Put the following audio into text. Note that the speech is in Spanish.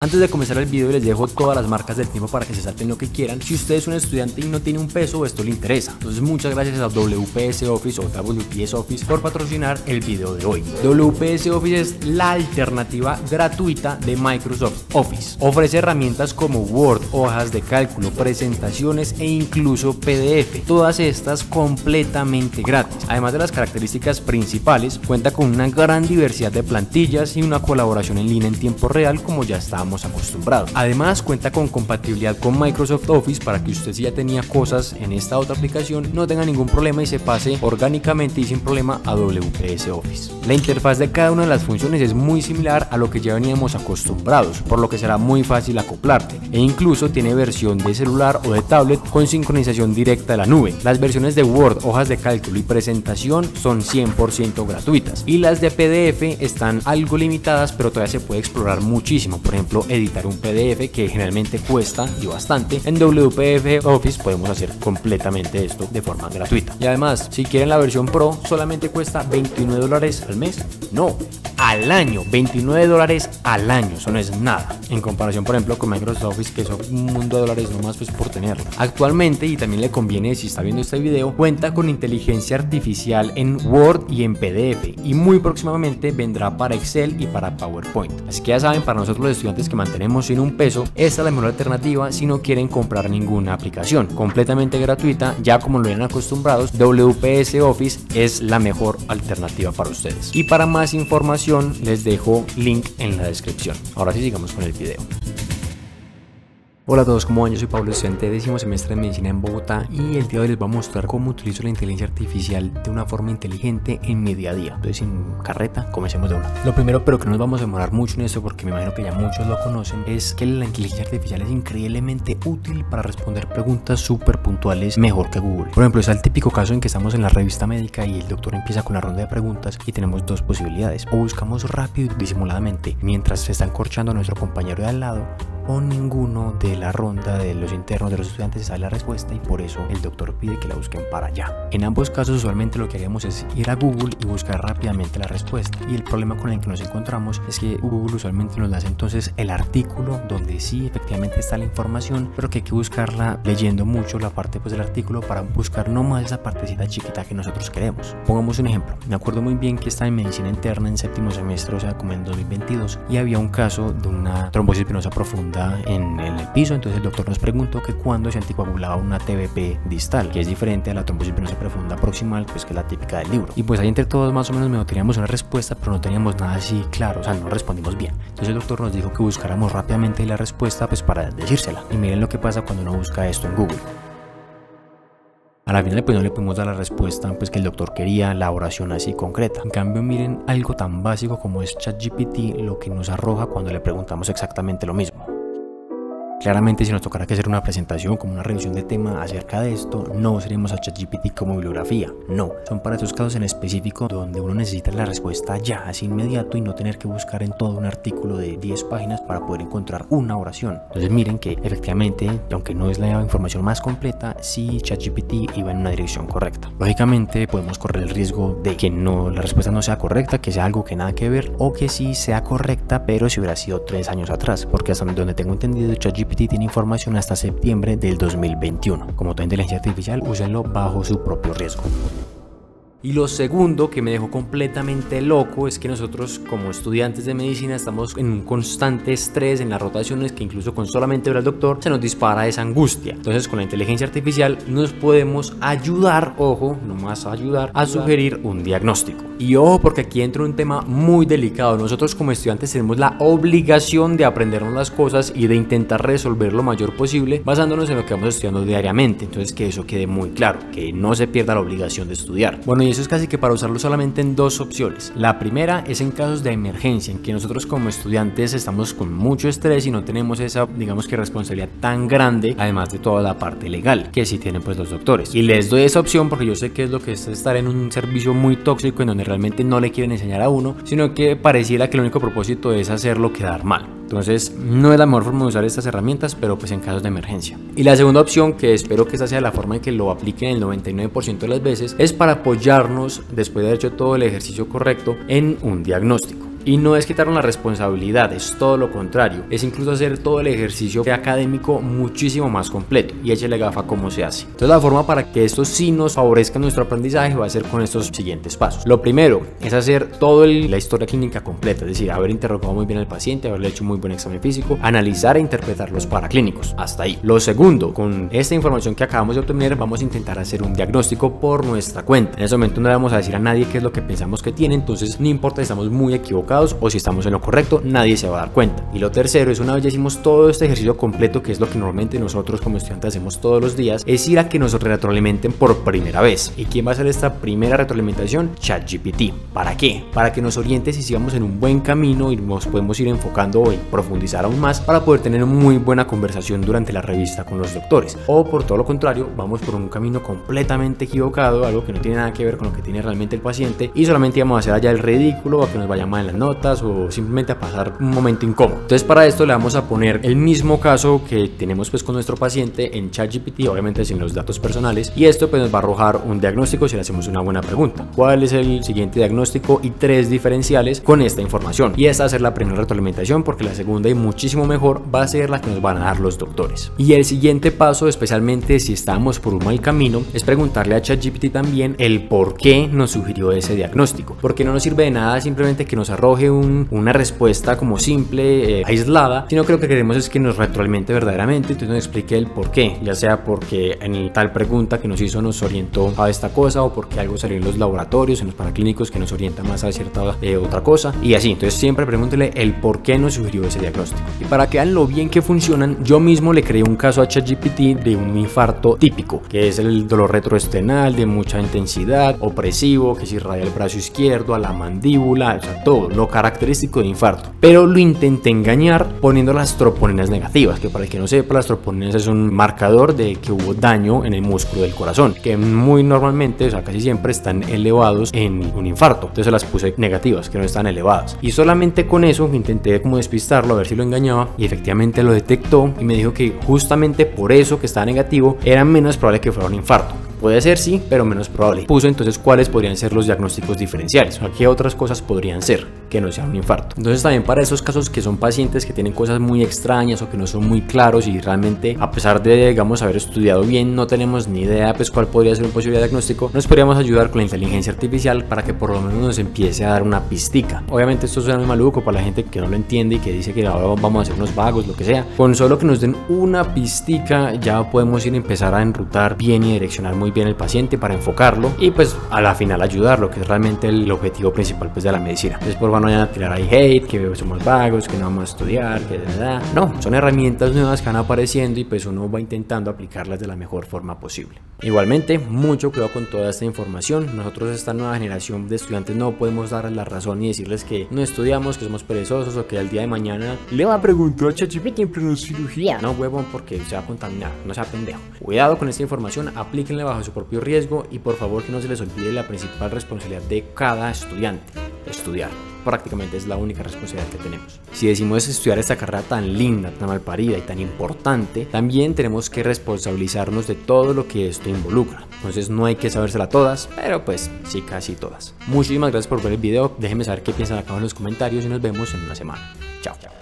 Antes de comenzar el video les dejo todas las marcas del tiempo para que se salten lo que quieran. Si usted es un estudiante y no tiene un peso, esto le interesa. Entonces muchas gracias a WPS Office o WPS Office por patrocinar el video de hoy. WPS Office es la alternativa gratuita de Microsoft Office. Ofrece herramientas como Word, hojas de cálculo, presentaciones e incluso PDF. Todas estas completamente gratis. Además de las características principales, cuenta con una gran diversidad de plantillas y una colaboración en línea en tiempo real como ya estábamos acostumbrados. Además cuenta con compatibilidad con Microsoft Office para que usted, si ya tenía cosas en esta otra aplicación, no tenga ningún problema y se pase orgánicamente y sin problema a WPS Office. La interfaz de cada una de las funciones es muy similar a lo que ya veníamos acostumbrados, por lo que será muy fácil acoplarte, e incluso tiene versión de celular o de tablet con sincronización directa de la nube. Las versiones de Word, hojas de cálculo y presentación son 100% gratuitas, y las de PDF están algo limitadas, pero todavía se puede explorar muchísimo. Por ejemplo, editar un PDF que generalmente cuesta y bastante. En WPS Office podemos hacer completamente esto de forma gratuita. Y además, si quieren la versión Pro, solamente cuesta $29 al mes. No, al año, $29 al año, eso no es nada en comparación, por ejemplo, con Microsoft Office, que son un mundo de dólares nomás pues por tenerlo. Actualmente, y también le conviene si está viendo este video, cuenta con inteligencia artificial en Word y en PDF, y muy próximamente vendrá para Excel y para PowerPoint. Así que ya saben, para nosotros los estudiantes que mantenemos sin un peso, esta es la mejor alternativa si no quieren comprar ninguna aplicación. Completamente gratuita, ya como lo vienen acostumbrados, WPS Office es la mejor alternativa para ustedes. Y para más información les dejo link en la descripción. Ahora sí, sigamos con el video. Hola a todos, ¿cómo van? Yo soy Pablo, estudiante de 10º semestre de medicina en Bogotá, y el día de hoy les voy a mostrar cómo utilizo la inteligencia artificial de una forma inteligente en mi día a día. Entonces, sin carreta, comencemos de una. Lo primero, pero que no nos vamos a demorar mucho en esto porque me imagino que ya muchos lo conocen, es que la inteligencia artificial es increíblemente útil para responder preguntas súper puntuales mejor que Google. Por ejemplo, es el típico caso en que estamos en la revista médica y el doctor empieza con la ronda de preguntas y tenemos dos posibilidades: o buscamos rápido y disimuladamente mientras se está encorchando a nuestro compañero de al lado, o ninguno de la ronda de los internos de los estudiantes sabe la respuesta y por eso el doctor pide que la busquen para allá. En ambos casos usualmente lo que haríamos es ir a Google y buscar rápidamente la respuesta, y el problema con el que nos encontramos es que Google usualmente nos da entonces el artículo donde sí efectivamente está la información, pero que hay que buscarla leyendo mucho la parte pues del artículo para buscar nomás esa partecita chiquita que nosotros queremos. Pongamos un ejemplo. Me acuerdo muy bien que estaba en medicina interna en 7º semestre, o sea como en 2022, y había un caso de una trombosis venosa profunda en el piso. Entonces el doctor nos preguntó que cuándo se anticoagulaba una TBP distal, que es diferente a la trombosis venosa profunda proximal, pues que es la típica del libro. Y pues ahí entre todos más o menos teníamos una respuesta, pero no teníamos nada así claro, o sea, no respondimos bien. Entonces el doctor nos dijo que buscáramos rápidamente la respuesta pues para decírsela. Y miren lo que pasa cuando uno busca esto en Google. A la final pues no le pudimos dar la respuesta pues que el doctor quería, la oración así concreta. En cambio, miren algo tan básico como es ChatGPT, lo que nos arroja cuando le preguntamos exactamente lo mismo. Claramente, si nos tocará que hacer una presentación como una revisión de tema acerca de esto, no usaremos a ChatGPT como bibliografía. No, son para esos casos en específico donde uno necesita la respuesta ya, así inmediato, y no tener que buscar en todo un artículo de 10 páginas para poder encontrar una oración. Entonces miren que efectivamente, aunque no es la información más completa, sí ChatGPT iba en una dirección correcta. Lógicamente podemos correr el riesgo de que la respuesta no sea correcta, que sea algo que nada que ver, o que sí sea correcta, pero si hubiera sido 3 años atrás, porque hasta donde tengo entendido ChatGPT tiene información hasta septiembre del 2021. Como toda inteligencia artificial, úsenlo bajo su propio riesgo. Y lo segundo que me dejó completamente loco es que nosotros como estudiantes de medicina estamos en un constante estrés en las rotaciones, que incluso con solamente ver al doctor se nos dispara esa angustia. Entonces con la inteligencia artificial nos podemos ayudar, ojo, no más ayudar, a sugerir un diagnóstico. Y ojo, porque aquí entra un tema muy delicado. Nosotros como estudiantes tenemos la obligación de aprendernos las cosas y de intentar resolver lo mayor posible basándonos en lo que vamos estudiando diariamente. Entonces que eso quede muy claro, que no se pierda la obligación de estudiar. Bueno, y eso es casi que para usarlo solamente en dos opciones. La primera es en casos de emergencia, en que nosotros como estudiantes estamos con mucho estrés y no tenemos esa, digamos que responsabilidad tan grande, además de toda la parte legal que sí tienen pues los doctores. Y les doy esa opción porque yo sé que es lo que es estar en un servicio muy tóxico en donde realmente no le quieren enseñar a uno, sino que pareciera que el único propósito es hacerlo quedar mal. Entonces no es la mejor forma de usar estas herramientas, pero pues en casos de emergencia. Y la segunda opción, que espero que esa sea la forma en que lo apliquen el 99% de las veces, es para apoyarnos después de haber hecho todo el ejercicio correcto en un diagnóstico. Y no es quitarnos la responsabilidad, es todo lo contrario, es incluso hacer todo el ejercicio académico muchísimo más completo. Y échale gafa cómo se hace. Entonces la forma para que esto sí nos favorezca nuestro aprendizaje va a ser con estos siguientes pasos. Lo primero es hacer toda la historia clínica completa, es decir, haber interrogado muy bien al paciente, haberle hecho muy buen examen físico, analizar e interpretar los paraclínicos. Hasta ahí. Lo segundo, con esta información que acabamos de obtener, vamos a intentar hacer un diagnóstico por nuestra cuenta. En ese momento no le vamos a decir a nadie qué es lo que pensamos que tiene, entonces no importa si estamos muy equivocados o si estamos en lo correcto, nadie se va a dar cuenta. Y lo tercero es, una vez ya hicimos todo este ejercicio completo, que es lo que normalmente nosotros como estudiantes hacemos todos los días, es ir a que nos retroalimenten por primera vez. ¿Y quién va a hacer esta primera retroalimentación? ChatGPT. ¿Para qué? Para que nos oriente si sigamos en un buen camino y nos podemos ir enfocando y profundizar aún más para poder tener una muy buena conversación durante la revista con los doctores. O por todo lo contrario, vamos por un camino completamente equivocado, algo que no tiene nada que ver con lo que tiene realmente el paciente, y solamente vamos a hacer allá el ridículo, a que nos vaya mal en las notas o simplemente a pasar un momento incómodo. Entonces para esto le vamos a poner el mismo caso que tenemos pues con nuestro paciente en ChatGPT, obviamente sin los datos personales, y esto pues nos va a arrojar un diagnóstico si le hacemos una buena pregunta. ¿Cuál es el siguiente diagnóstico? Y 3 diferenciales con esta información. Y esta va a ser la primera retroalimentación, porque la segunda y muchísimo mejor va a ser la que nos van a dar los doctores. Y el siguiente paso, especialmente si estamos por un mal camino, es preguntarle a ChatGPT también el por qué nos sugirió ese diagnóstico, porque no nos sirve de nada simplemente que nos arroje una respuesta como simple, aislada, sino que lo que queremos es que nos retroalimente verdaderamente, entonces nos explique el por qué, ya sea porque en tal pregunta que nos hizo nos orientó a esta cosa, o porque algo salió en los laboratorios, en los paraclínicos que nos orienta más a cierta otra cosa, y así. Entonces siempre pregúntele el por qué nos sugirió ese diagnóstico. Y para que vean lo bien que funcionan, yo mismo le creé un caso a ChatGPT de un infarto típico, que es el dolor retroesternal de mucha intensidad, opresivo, que se irradia el brazo izquierdo, a la mandíbula, o sea, todo lo característico de infarto. Pero lo intenté engañar poniendo las troponinas negativas, que para el que no sepa, las troponinas es un marcador de que hubo daño en el músculo del corazón, que muy normalmente, o sea, casi siempre están elevados en un infarto. Entonces las puse negativas, que no están elevadas. Y solamente con eso intenté como despistarlo, a ver si lo engañaba, y efectivamente lo detectó y me dijo que justamente por eso que estaba negativo era menos probable que fuera un infarto. Puede ser sí, pero menos probable. Puso entonces cuáles podrían ser los diagnósticos diferenciales, o sea, qué otras cosas podrían ser que no sea un infarto. Entonces también para esos casos que son pacientes que tienen cosas muy extrañas o que no son muy claros y realmente a pesar de digamos haber estudiado bien no tenemos ni idea pues cuál podría ser un posible diagnóstico, nos podríamos ayudar con la inteligencia artificial para que por lo menos nos empiece a dar una pistica. Obviamente esto suena muy maluco para la gente que no lo entiende y que dice que ahora vamos a hacer unos vagos, lo que sea. Con solo que nos den una pistica ya podemos ir a empezar a enrutar bien y direccionar muy bien el paciente para enfocarlo y pues a la final ayudarlo, que es realmente el objetivo principal pues de la medicina. Entonces por no vayan a tirar ahí hate, que somos vagos, que no vamos a estudiar, que de verdad no, son herramientas nuevas que van apareciendo y pues uno va intentando aplicarlas de la mejor forma posible. Igualmente, mucho cuidado con toda esta información. Nosotros, esta nueva generación de estudiantes, no podemos darles la razón y decirles que no estudiamos, que somos perezosos o que al día de mañana le va a preguntar a ChatGPT en plena cirugía. No, huevón, porque se va a contaminar, no sea pendejo. Cuidado con esta información, aplíquenla bajo su propio riesgo y por favor que no se les olvide la principal responsabilidad de cada estudiante: estudiar. Prácticamente es la única responsabilidad que tenemos. Si decimos estudiar esta carrera tan linda, tan malparida y tan importante, también tenemos que responsabilizarnos de todo lo que esto involucra. Entonces no hay que sabérsela todas, pero pues sí, casi todas. Muchísimas gracias por ver el video. Déjenme saber qué piensan acá en los comentarios y nos vemos en una semana. Chao.